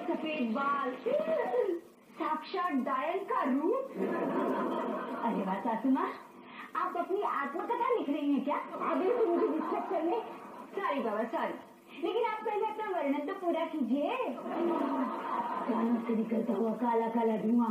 सफेद बाल, साक्षात डायल का रूप। अरे वाह सासू माँ, आप अपनी आत्मकथा लिख रही हैं क्या? अभी तो मुझे डिस्टर्ब करने। सॉरी बाबा सॉरी, लेकिन आप पहले अपना वर्णन तो पूरा कीजिए। कानों से निकलता हुआ काला काला धुआं,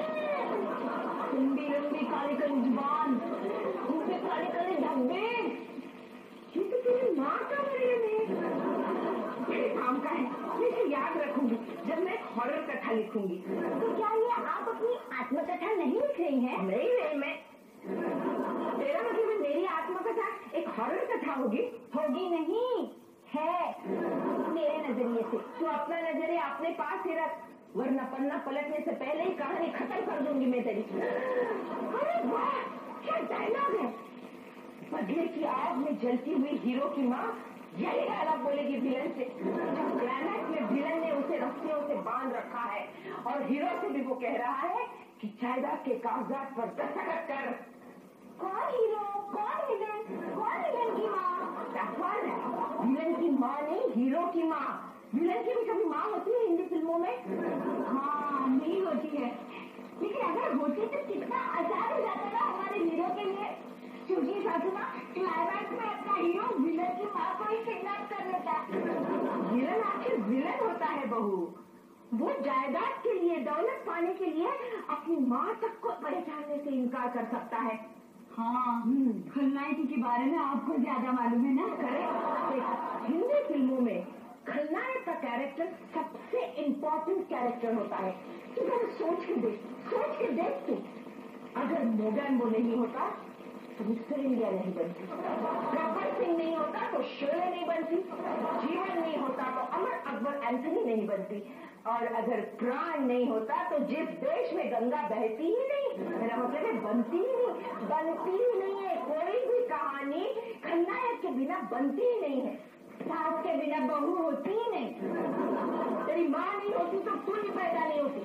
लंबी लंबी काली काली जुबान, मुंह पे काले काले धब्बे। ये तो तेरी माँ का वर्णन है। मेरे काम का है, मैं इसे याद रखूंगी जब मैं हॉरर कथा लिखूंगी। तो क्या ये आप अपनी आत्मकथा नहीं लिख रही हैं? नहीं, मैं तेरा मतलब है मेरी आत्मकथा एक हॉरर कथा होगी? होगी नहीं, है मेरे नजरिए से। तो अपना नजरिया अपने पास ही रख, वरना पन्ना पलटने से पहले ही कहानी खत्म कर दूंगी मैं तेरी। अरे वाह, क्या डायलॉग है। बदले की आग में जलती हुई हीरो की माँ यही डायलॉग बोलेगी विलन से। क्लाइमैक्स में विलन ने उसे रस्सियों से बांध रखा है और हीरो से भी वो कह रहा है कि जायदाद के कागजात पर दस्तखत कर। कौन हीरो, कौन विलन, कौन विलन की माँ? विलन की माँ नहीं, हीरो की माँ। विलन की भी कभी माँ होती है हिंदी फिल्मों में? हाँ नहीं होती है, लेकिन अगर होती तो कितना आसान हो जाता ना हमारे हीरो के लिए। क्योंकि सासू माँ क्लाइमैक्स में अपना हीरो विलन की माँ को ही किडनैप कर लेता है। विलन आखिर विलन होता है बहू, वो जायदाद के लिए, दौलत पाने के लिए अपनी माँ तक को पहचानने से इनकार कर सकता है। हाँ, खलनायक के बारे में आपको ज्यादा मालूम है ना? करेक्ट। हिंदी फिल्मों में खलनायक का कैरेक्टर सबसे इम्पोर्टेंट कैरेक्टर होता है। तो सोच के देख तू, अगर मोगैम्बो नहीं होता तो मिस्टर इंडिया नहीं बनती, गब्बर सिंह नहीं होता तो शोले नहीं बनती, जीवन नहीं होता तो अमर अकबर एंथनी नहीं बनती, और अगर प्राण नहीं होता तो जिस देश में गंगा बहती ही नहीं, मेरा मतलब है बनती ही नहीं है। कोई भी कहानी खलनायक के बिना बनती ही नहीं है। सास के बिना बहू होती ही नहीं। तेरी माँ नहीं होती तो तू ही पैदा नहीं होती।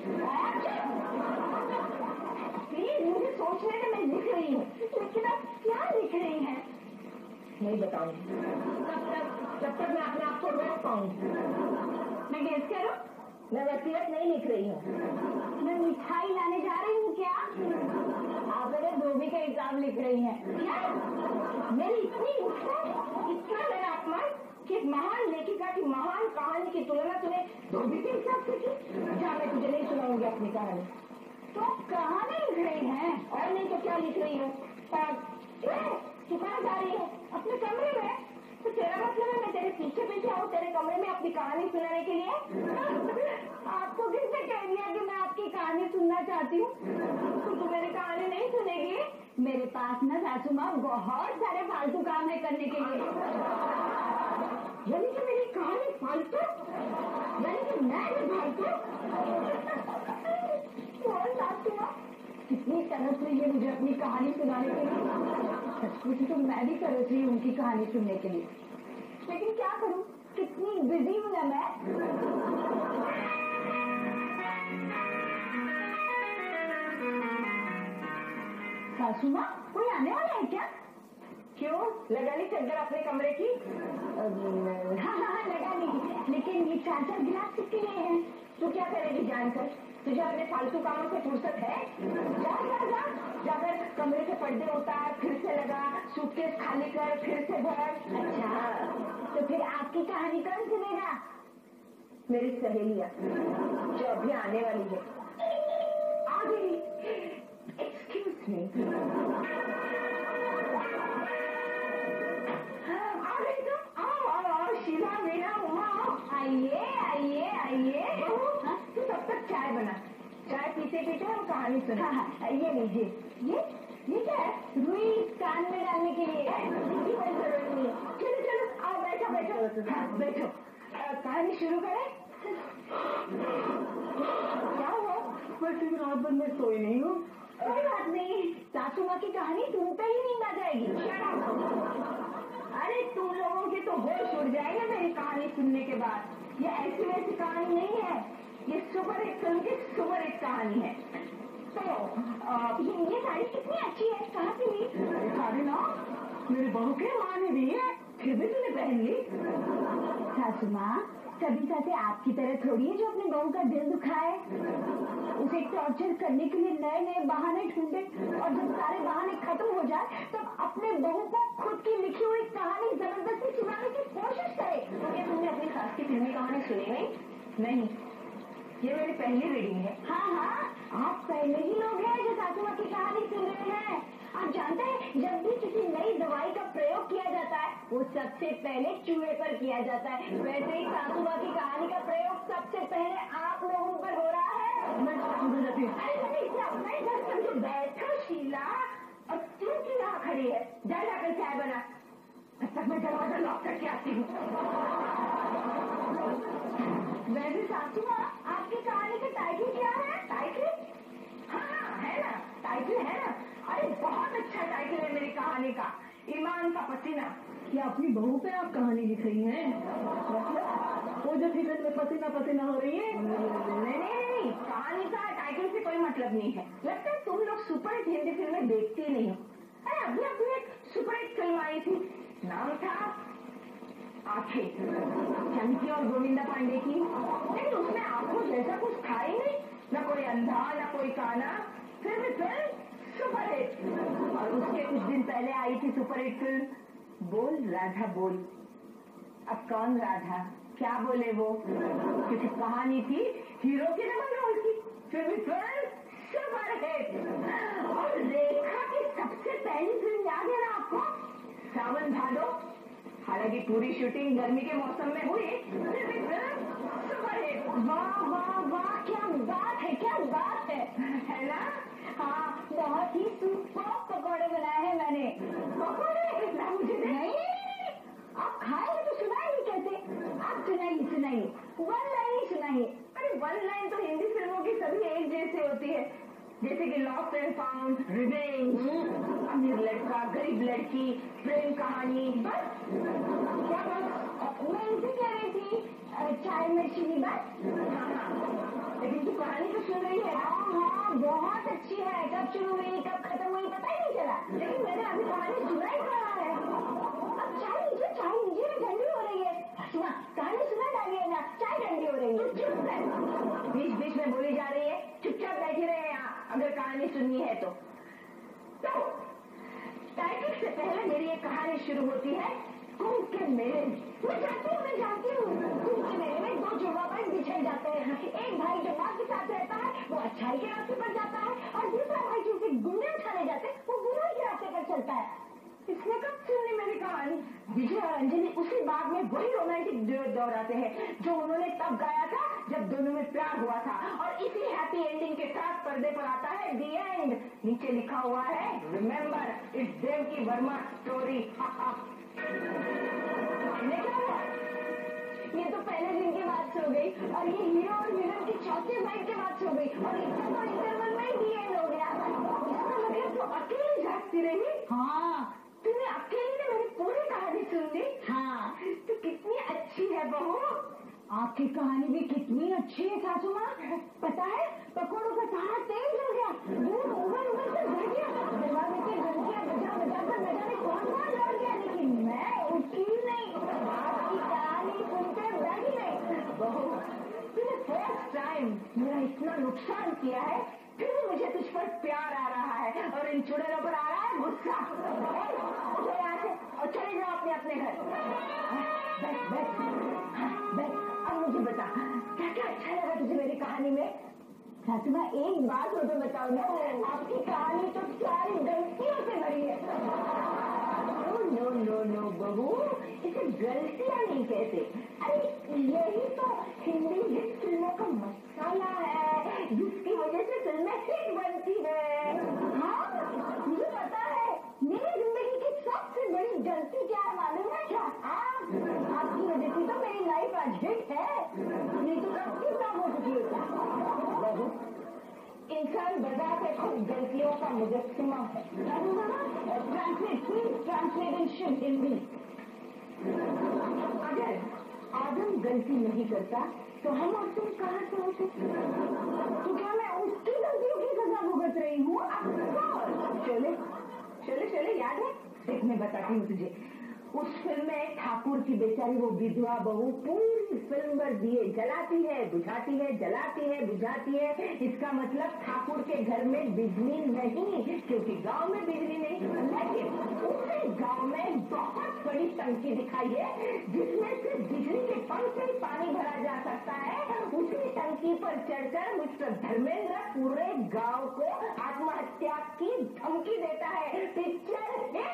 प्लीज मुझे सोचने में मैं लिख रही हूँ, लेकिन आप क्या लिख रही हैं? नहीं बताऊंगी। जब तक मैं अपने आप को रोक पाऊंगी। मैं गेस करूं? मैं वसीयत नहीं लिख रही हूँ। मैं मिठाई लाने जा रही हूँ क्या? आप मेरे धोबी का हिसाब लिख रही हैं क्या? मेरी इतना मेरा अपमान कि महान लेखिका की महान कहानी की तुलना तूने धोबी के हिसाब से की? जहाँ मैं तुझे नहीं सुनाऊंगी अपनी कहानी। तो कहानी लिख रही है? और नहीं तो क्या लिख रही हो? तू कहाँ जा रही है? अपने कमरे में। तो तेरा मतलब है मैं तेरे पीछे आऊँ तेरे कमरे में अपनी कहानी सुनाने के लिए? आपको किसने कह दिया कि मैं आपकी कहानी सुनना चाहती हूँ? तो तू मेरी कहानी नहीं सुनेगी? मेरे पास ना सासू माँ बहुत सारे फालतू काम है करने के लिए। यानी कि मेरी कहानी फालतू? यानी कि मैं भी फालतू? सासू माँ कितनी तरस हुई है मुझे अपनी कहानी सुनाने के लिए। सचमुच तो मैं भी तरस रही हूँ उनकी कहानी सुनने के लिए, लेकिन क्या करूँ, कितनी बिजी हूँ ना मैं। सासू माँ कोई आने वाला है क्या? क्यों, लगा ली चद्दर अपने कमरे की? हाँ लगा ली, लेकिन ये 4 गिलास किसके लिए हैं? तू क्या करेगी जानकर? तुझे अपने फालतू कामों से फुर्सत है? जाकर कमरे से पर्दे उतार, फिर से लगा, सूटकेस खाली कर, फिर से भर। अच्छा, तो फिर आपकी कहानी कौन सुनेगा? मेरी सहेलियाँ जो अभी आने वाली है। आ गई। Excuse me. आ गई तुम? आओ शीला, मीना, उमा, आइए। तू तब तक चाय बना, चाय पीते हम कहानी सुना। हाँ, ये लीजिए। ये क्या है? रुई कान में डालने के लिए है, इसकी कोई जरूरत नहीं है। चलो आओ, बैठो। कहानी शुरू करें? क्या हुआ? वैसे भी रात भर मैं सोई नहीं हूँ। कोई बात नहीं, सासू माँ की कहानी सुनते ही नींद आ जाएगी। अरे तुम लोगों के तो होश उड़ जाएगा मेरी कहानी सुनने के बाद। ये ऐसी वैसी कहानी नहीं है, ये सुपर हिट फिल्म की सुपर हिट कहानी है। तो ये साड़ी कितनी अच्छी है, कहाँ से ली? साड़ी ना मेरी बहू के माँ ने दी है। फिर भी तूने पहन ली। सासू माँ, कभी साथे आपकी तरह थोड़ी है जो अपनी बहू का दिल दुखाए। उसे टॉर्चर करने के लिए नए नए बहाने ढूंढे और जब सारे बहाने खत्म हो जाए तब अपने बहू को खुद की लिखी हुई कहानी जबरदस्ती सुनाने की कोशिश करे। तो क्या तुमने अपनी सास की फिल्मी कहानी सुनी नहीं? नहीं, ये मेरी पहली रीडिंग है। हाँ, आप पहले ही लोग हैं जो सासू माँ की कहानी सुन रहे हैं। आप जानते हैं, जब भी किसी नई दवाई का प्रयोग किया जाता है वो सबसे पहले चूहे पर किया जाता है। वैसे ही सासू माँ की कहानी का प्रयोग सबसे पहले आप लोगों पर हो रहा है। मैं सुन जाती हूँ। अरे क्या मैं घर समझो बैठो शीला, और तू क्यों यहाँ खड़ी है? जा जाकर चाय बना, तब तक मैं दरवाजा लॉक करके आती हूँ। वैसे सासू माँ, आपकी कहानी का टाइटल क्या है? टाइटल? हाँ है ना, टाइटल है ना। अरे बहुत अच्छा टाइटल है मेरी कहानी का, ईमान का पसीना। क्या अपनी बहू पे आप कहानी लिख रही हैं? वो जो फिल्म में पसीना पसीना हो रही है? नहीं, कहानी का टाइटल से कोई मतलब नहीं है। लगता है तुम लोग सुपरहिट हिंदी फिल्में देखती ही नहीं हो। अरे अभी एक सुपरहिट फिल्म आई थी, नाम था आंखें, चंकी और गोविंदा पांडे की। लेकिन उसमें आंखों जैसा कुछ था ही नहीं, न कोई अंधा न कोई काना, फिर भी फिल्म सुपरहिट। और उसके कुछ दिन पहले आई थी सुपरहिट फिल्म बोल राधा बोल। अब कौन राधा क्या बोले वो, क्योंकि कहानी थी हीरो की डबल रोल की, फिर भी फिल्म सुपरहिट। और रेखा की सबसे पहली फिल्म याद है ना आपको, सावन भादो। हालांकि पूरी शूटिंग गर्मी के मौसम में हुई, फिर भी फिल्म सुपरहिट। वाह वाह वाह, क्या बात है, क्या बात है ना? हाँ, बहुत ही सुपर पकौड़े बनाए हैं मैंने। पकौड़े ना मुझे नहीं, आप खाएंगे तो सुनाइए कैसे? आप सुनाइए, वन लाइन ही सुनाइए। अरे वन लाइन तो हिंदी फिल्मों की सभी एक जैसे होती है, जैसे कि लॉस्ट एंड फाउंड, रिवेंज, अमीर लड़का गरीब लड़की, प्रेम कहानी, बस। क्या बस? मैं इनसे कह रही थी चाय में चीनी बस। हाँ, लेकिन तू कहानी तो सुन रही है। हाँ, बहुत अच्छी है। कब शुरू हुई कब खत्म हुई पता ही नहीं चला। लेकिन मैंने अभी कहानी सुना ही कहा है। अब चाय लीजिए, ठंडी हो रही है। सुना, कहानी सुना डालिए ना, चाय ठंडी हो रही है। चुप है, बीच बीच में बोली जा रही है, चुपचाप बैठी रहे यहाँ अगर कहानी सुननी है तो। टाइटल से पहले मेरी एक कहानी शुरू होती है कुंभ के मेले में। मैं जानती हूँ। कुंभ के मेले में दो जुड़वा भाई बिछड़ जाते हैं। एक भाई जो माँ के साथ रहता है वो अच्छाई के रास्ते पर जाता है, और दूसरा भाई जिसे गुंडे उठाने जाते हैं वो बुराई के रास्ते पर चलता है। इसने कब सुनी मेरी कहानी? विजय और अंजलि उसी बाग में वही रोमांटिक ड्यूट दोहराते हैं जो उन्होंने तब गाया था जब दोनों में प्यार हुआ था, और इसी हैप्पी एंडिंग के साथ पर्दे पर आता है दी एंड। नीचे लिखा हुआ है remember it's Devki Verma story. क्या हुआ? ये तो पहले दिन के बाद सो गई, और ये हीरो और विलन की चौथे बाइट के बाद सो गई, और इसका तो इंटरवल में ही दी एंड हो गया। इसका मतलब तो अकेली जागती रही? हाँ, तूने अकेले ने मेरी पूरी कहानी सुन ली? हाँ। तो कितनी अच्छी है बहू। आपकी कहानी भी कितनी अच्छी है सासू माँ। पता है, पकौड़ों का सारा तेल जल गया, दूध उबल उबल कर भर गया, दरवाजे की घंटियां बजा बजा कर न जाने कौन लौट गया, लेकिन मैं उठी नहीं। आपकी कहानी सुनते बैठी नहीं। बहू, तूने फर्स्ट टाइम मेरा इतना नुकसान किया है, फिर भी मुझे तुझ पर प्यार आ रहा है और इन चुड़ैलों पर आ रहा है गुस्सा। उठो यहाँ से और चले जाओ अपने अपने घर। बस अब मुझे बता, क्या क्या अच्छा लगा तुझे मेरी कहानी में? सासू माँ, एक बात हो तो बताओ ना, आपकी कहानी तो सारी गलतियों से भरी है। नो नो नो बहू, इसे गलतियां नहीं कहते। अरे यही तो हिंदी हिट फिल्मों का मसाला है, जिसकी वजह से फिल्में हिट बनती है। हाँ, मुझे पता है। मेरी जिंदगी की सबसे बड़ी गलती क्या है मालूम है क्या? आपकी वजह से तो मेरी लाइफ आज हिट है, नहीं तो कब की काम हो चुकी होती। बहू, इंसान बजा के खुद गलतियों का मुजस्सिमा है। ट्रांसलेशन हिंदी। अगर आदम गलती नहीं करता तो हम और तुम कहाँ से होते? तो क्या मैं उसकी गलतियों की सजा भुगत रही हूँ? चले चले चले, याद है? देख मैं बताती हूँ तुझे। उस फिल्म में ठाकुर की बेचारी वो विधवा बहू पूरी फिल्म भर दिए जलाती है, बुझाती है, जलाती है, बुझाती है। इसका मतलब ठाकुर के घर में बिजली नहीं, क्योंकि गांव में बिजली नहीं। लेकिन उसी गांव में बहुत बड़ी टंकी दिखाई है जिसमें से बिजली के पंप से पानी भरा जा सकता है। उसी टंकी पर चढ़कर मिस्टर धर्मेंद्र पूरे गांव को आत्महत्या की धमकी देता है। पिक्चर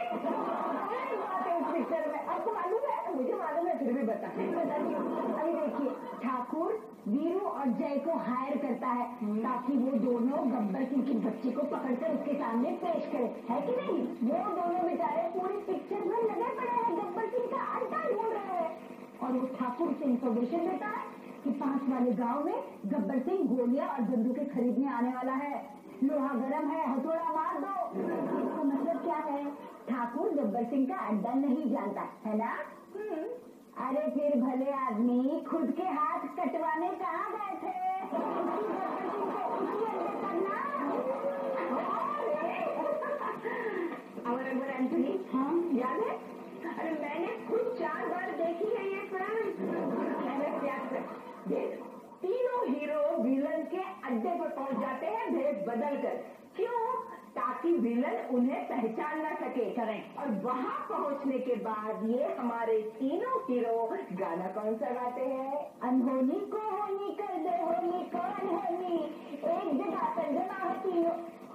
पिक्चर में आपको मालूम है? मुझे मालूम है, फिर भी बताइए। अभी देखिए, ठाकुर वीरू और जय को हायर करता है ताकि वो दोनों गब्बर सिंह की बच्ची को पकड़कर उसके सामने पेश करे, है कि नहीं? वो दोनों बेचारे पूरी पिक्चर में लगे पड़े हैं, गब्बर सिंह का अड्डा ढूंढ रहे हैं। और वो ठाकुर से इंफॉर्मेशन देता है कि पास वाले गांव में गब्बर सिंह गोलियां और बंदूकें खरीदने आने वाला है। लोहा गरम है, हथौड़ा मार दो। इसका मतलब क्या है? ठाकुर गब्बर सिंह का अड्डा नहीं जानता है ना? अरे फिर भले आदमी खुद के हाथ कटवाने कहाँ गए थे? और एंथनी, हाँ याद है? अरे मैंने खुद 4 बार देखी है ये फिल्म। मैंने क्या देख, तीनों हीरो विलन के अड्डे पर पहुंच जाते हैं भेष बदल कर। क्यों? ताकि विलन उन्हें पहचान न सके। करेक्ट। और वहां पहुंचने के बाद ये हमारे तीनों हीरो गाना कौन सा गाते हैं? अनहोनी को होनी कर दे, होनी को अनहोनी, एक जगह पर जमा है तीनों।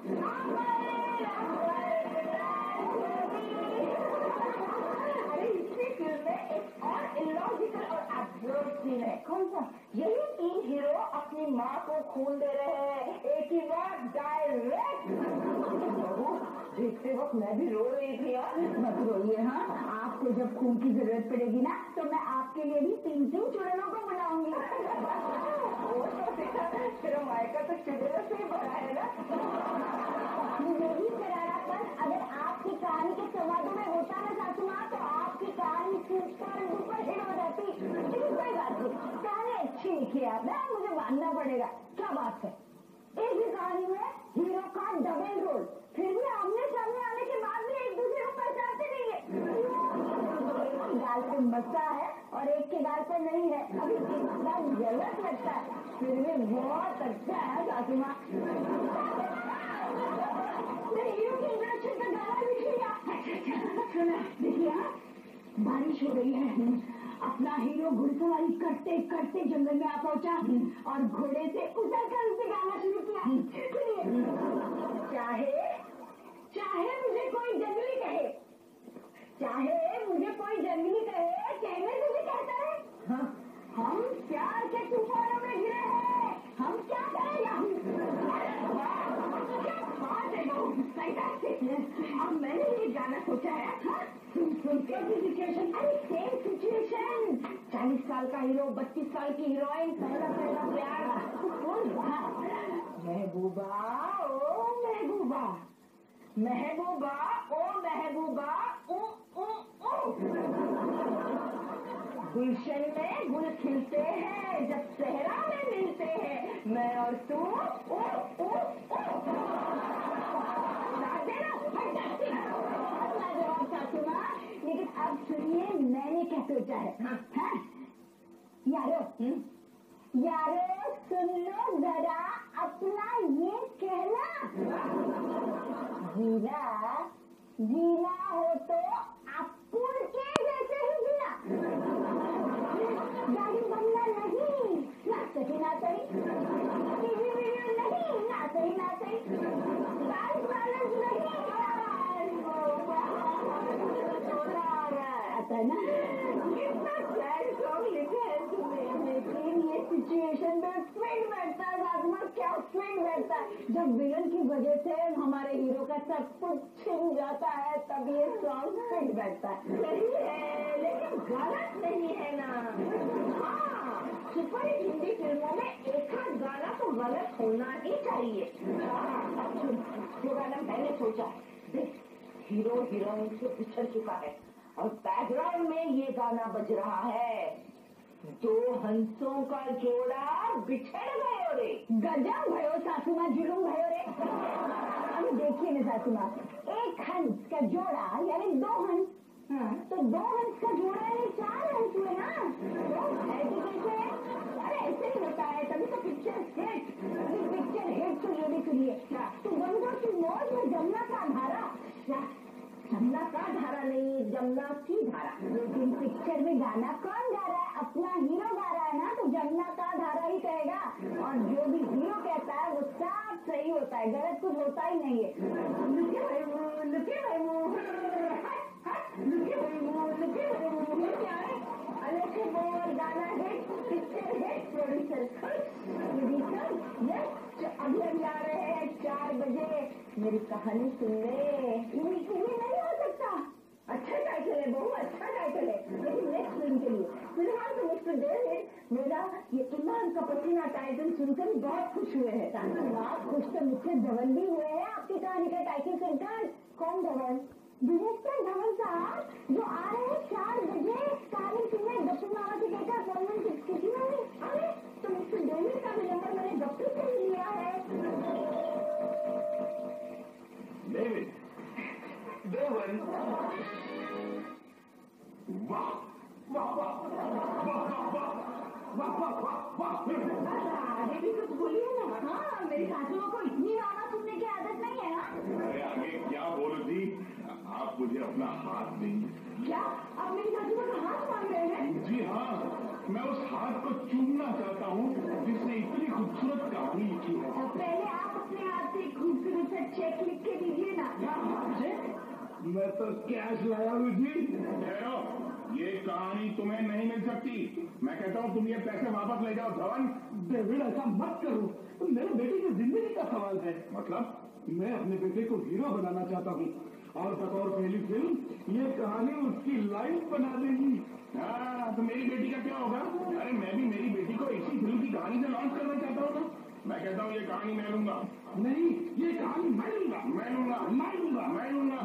अरे इसी फिल्म में एक और इलॉजिकल और एब्सर्ड सीन है। कौन सा? यही 3 हीरो अपनी माँ को खून दे रहे हैं, एक ही बार डायरेक्ट। देखते वक्त मैं भी रो रही थी यार। मत रोइए। हाँ, आपको जब खून की जरूरत पड़ेगी ना तो मैं आपके लिए भी 3 चुड़ैलों को बुलाऊंगी। तेरा मायका तो चुड़ैलों से ही बड़ा है ना। यही करारापन अगर आपकी कहानी के संवादों में होता ना सासू माँ, तो आपकी कहानी सुपर हिट हो जाती। लेकिन कोई बात नहीं, कहानी अच्छी लिखी है आपने, मुझे मानना पड़ेगा। क्या बात है? एक ही कहानी में हीरो का डबल रोल, फिर भी आमने सामने आने के बाद भी एक दूसरे को पहचानते नहीं है। गाल पे मस्सा है और एक के गाल पे नहीं है। अभी इतना गलत लगता है, फिर भी बहुत अच्छा है सासू माँ। हीरो के इंट्रोडक्शन का गाना भी सुना। देखिए, बारिश हो रही है। अपना हीरो घुड़सवारी करते करते जंगल में आ पहुंचा और घोड़े से उतरकर उसे गाना शुरू किया। चाहे मुझे कोई जंगली कहे, चाहे मुझे कोई जंगली कहे, कहने से भी कहता है। हाँ, हम प्यार के तूफानों में गिरे हैं, हम क्या करें? अब मैंने ये गाना सोचा है। हाँ? सिचुएशन, अरे सेम सिचुएशन। 40 साल का हीरो, 32 साल की हीरोइन, पहला प्यार। महबूबा ओ महबूबा, महबूबा ओ महबूबा, ओ ओ ओ। गुलशन में गुल खिलते हैं जब सहरा में मिलते हैं, मैं और तू। ओ ओ ओ। लेकिन अब सुनिए, मैंने क्या सोचा है। हाँ? यारो सुन लो जरा अपना ये कहना। जीना हो तो अपुन के जैसे ही जीना। गाड़ी बंगला नहीं, ना सही ना सही, टीवी वीडियो नहीं, ना सही ना सही, बैंक बैलेंस नहीं। आता ना, कितना सैड सॉन्ग लिखे है तुमने, लेकिन ये सिचुएशन में फिट बैठता है। क्या फिट बैठता है? जब विलन की वजह से हमारे हीरो का सब कुछ छिन जाता है, तब ये सॉन्ग फिट बैठता है। सही है, लेकिन गलत नहीं है ना। हाँ, सुपर हिट हिंदी फिल्मों में एक आध गाना तो गलत होना ही चाहिए। जो गाना मैंने सोचा, देख, हीरो हीरोइन से बिछड़ चुका है और बैकग्राउंड में ये गाना बज रहा है। 2 हंसों का जोड़ा बिछड़ गयो रे, गजब भयो सासू माँ, जुलूम भयो रे। अभी देखिए ना सासू माँ, एक हंस का जोड़ा यानी 2 हंस। हाँ, तो 2 हंस अच्छा तू गंगा की मौज या जमुना का धारा? जमुना का धारा नहीं, जमुना की धारा। लेकिन पिक्चर में गाना कौन गा रहा है? अपना हीरो गा रहा है ना, तो जमुना का धारा ही कहेगा। और जो भी हीरो कहता है वो सब सही होता है, गलत कुछ होता ही नहीं है। लुके भाई वो, लुके भाई वो, लुके भाई वो, लुके भाई वो। ये क्या है? अलेक्से बोल, गाना हिट, पिक्चर हिट, प्रोड्यूसर खुश। यस, अभी अभी आ रहे हैं 4 बजे। मेरी कहानी सुनने ये नहीं हो सकता। अच्छा टाइटल है, बहुत अच्छा टाइटल है, लेकिन नेक्स्ट फिल्म के लिए फिलहाल तो मिस्टर डेविड मेरा ये ईमान का पसीना टाइटल सुनकर बहुत खुश हुए हैं। आप खुश तो मुझसे धवन भी हुए हैं आपकी कहानी का टाइटल सुनकर। कौन धवन? डायरेक्टर धवन साहब, जो आ रहे हैं 4 बजे कहानी सुनने। गप्पू मामा से कहकर अपॉइंटमेंट किसी ने। अरे तो मिस्टर डेविड का भी नंबर मैंने गप्पू से ही लिया है। डेविड, देवन, वाह वाह वाह वाह वाह वाह वाह वाह वाह। आगे भी कुछ बोलिए ना। हाँ, मेरी सासुओं को इतनी गाना सुनने की आदत नहीं है ना। अरे आगे क्या बोल रही? आप मुझे अपना हाथ देंगे? क्या आप मेरी सासुओं का हाथ मांग रहे हैं? जी हाँ, मैं उस हाथ को चूमना चाहता हूँ जिसने इतनी खूबसूरत कहानी लिखी है। तो पहले आप अपने हाथ से खूबसूरत सा चेक लिख के दीजिए ना। मैं तो कैश लाया हूँ जी। ठहरो, ये कहानी तुम्हें नहीं मिल सकती। मैं कहता हूँ तुम ये पैसे वापस ले जाओ। धवन, डेविड ऐसा मत करो, तो मेरे बेटे की जिंदगी का सवाल है। मतलब मैं अपने बेटे को हीरो बनाना चाहता हूँ और बतौर पहली फिल्म ये कहानी उसकी लाइफ बना देगी। हाँ, तो मेरी बेटी का क्या होगा? अरे मैं भी मेरी बेटी को इसी फिल्म की कहानी से लॉन्च करना चाहता हूँ ना। मैं कहता हूँ ये कहानी मैं लूंगा। नहीं, ये कहानी मैं लूंगा, मैं लूंगा, मैं लूंगा, मैं लूंगा,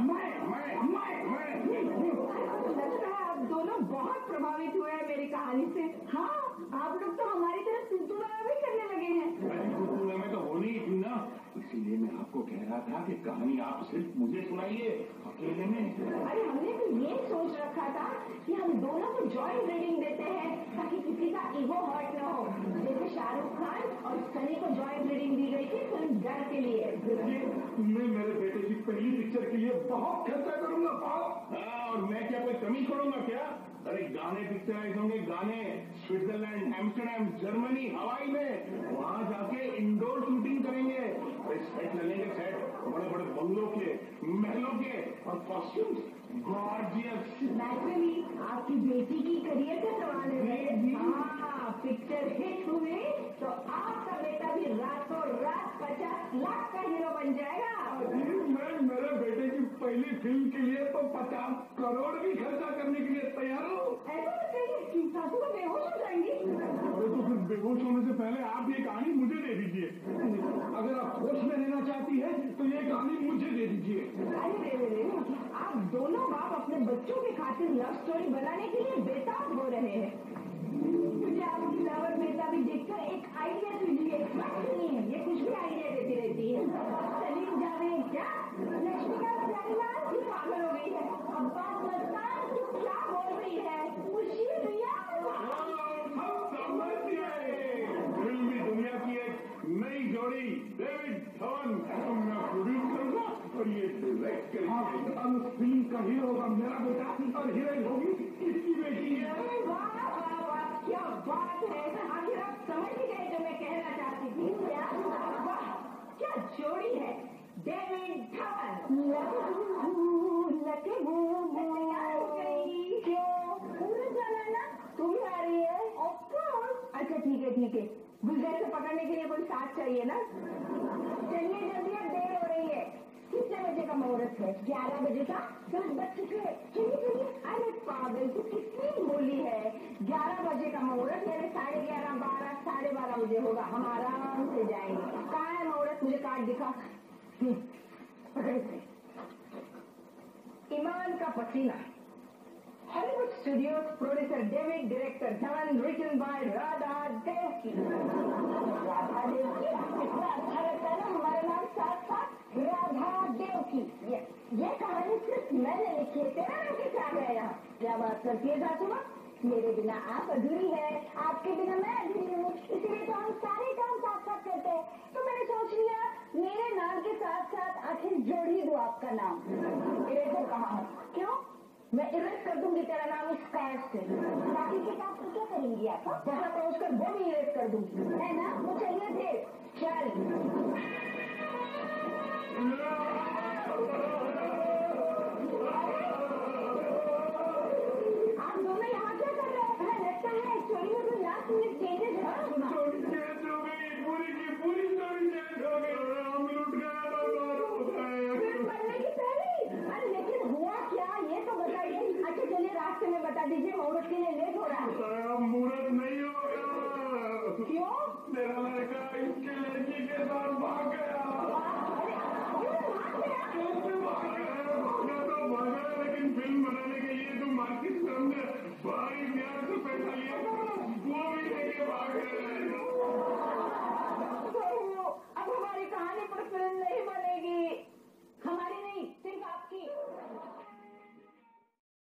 मैं लगता है आप दोनों बहुत प्रभावित हुए हैं मेरी कहानी से। हाँ, आप लोग तो हमारी तरह सुतुरा भी करने लगे हैं। अरे में तो होनी ही थी ना, इसीलिए मैं आपको कह रहा था कि कहानी आप सिर्फ मुझे सुनाइए अकेले में। अरे हमने तो ये सोच रखा था कि हम दोनों को जॉइंट रीडिंग देते हैं ताकि किसी का ईगो हर्ट न हो। जैसे शाहरुख खान और सनी को जॉइंट रीडिंग दी गई थी फिल्म डर के लिए। मैं मेरे बेटे की पहली पिक्चर के लिए बहुत खर्चा करूंगा पाओ। हाँ, और मैं क्या कोई कमी छोड़ूंगा क्या? अरे गाने पिक्चराइज होंगे, गाने स्विट्जरलैंड, एम्स्टर्डम, जर्मनी, हवाई में वहाँ जाके इंडोर शूटिंग करेंगे। सेट लगेंगे, सेट बड़े बड़े बंगलों के, महलों के और कॉस्ट्यूम्स गॉर्जियस। नेचुरली आपकी बेटी की करियर का सवाल है। हाँ, पिक्चर हिट हुई तो आपका बेटा भी रातों रात 50 लाख का हीरो बन जाएगा। मैं मेरे बेटे की पहली फिल्म के लिए तो 50 करोड़ भी खर्चा करने के लिए तैयार हूँ। ऐसा मत कहिए, सासू को बेहोश हो जाएंगी। अरे तो फिर बेहोश होने से पहले आप ये कहानी मुझे दे दीजिए। अगर आप होश में रहना चाहती है तो ये कहानी मुझे दे दीजिए। अरे रे, आप दोनों बाप अपने बच्चों के खातिर लव स्टोरी बनाने के लिए बेताब हो रहे हैं। मुझे आपकी लवर बेटा भी देखकर एक आइडिया दीजिए। ये कुछ भी आइडिया देती रहती है। सलीम जावेद क्या लक्ष्मीकांत प्यारीलाल भी पागल हो गई है। अब्बास मस्तान क्या बोल रही है? खुशी भैया फिल्मी दुनिया की एक नई जोड़ी डेविड धवन मैं प्रोड्यूस करूंगा और ये डायरेक्ट करेंगे। अब उस फिल्म का हीरो होगा मेरा बेटा और हीरोइन होगी इसकी बेटी है। वाह वाह वाह, क्या बात है। आखिर आप समझ ही गए जो मैं कहना चाहती थी। क्या वाह, क्या जोड़ी है। डेविड धवन तुम आ रही है? अच्छा ठीक है। गुलजार से पकड़ने के लिए कोई साथ चाहिए ना? चलिए जल्दी, अब देर हो रही है। कितने बजे का मुहूर्त है? 11 बजे का। 10 बज चुके। चलिए। अरे पागल, तू कितनी बोली है। 11 बजे का मुहूर्त, मेरे 11:30, 12, 12:30 बजे होगा। हम आराम से जाएंगे। कहाँ है मुहूर्त? मुझे कार्ड दिखा। ईमान का पसीना, Hollywood studios, producer David, director Dhawan, written by Radha Devki. Radha Devki कितना अच्छा लगता है ना हमारा नाम साथ साथ, राधा देवकी। ये कहानी सिर्फ मैंने लिखी है, तेरा नाम कैसे आ गया यहाँ? क्या बात करती है सासू माँ? मेरे बिना आप अधूरी है, आपके बिना मैं अधूरी हूँ, इसीलिए तो हम सारे काम साथ साथ करते हैं। तो मैंने सोच लिया मेरे नाम के साथ साथ आखिर जोड़ ही दो आपका नाम। इरेजर कहाँ है? क्यों? मैं इरेज कर दूंगी तेरा नाम इस कार्ड से। बाकी के काम तो क्या करेंगी आप? वहां पहुंचकर वो भी इरेज कर दूंगी। है ना? वो चलिए थे। चल। आप दोनों यहाँ क्या कर रहे हैं? लगता है स्टोरी में कोई लास्ट मिनट चेंजेस है। स्टोरी चेंज हो गई, पूरी की पूरी स्टोरी चेंज हो गई। हम लुट गए, बर्बाद हो गए। फिर पढ़ने की पहली। अरे लेकिन हुआ क्या ये तो बताइए। अच्छा चलिए रास्ते में बता दीजिए, मुहूर्त के लिए लेट हो रहा है। हम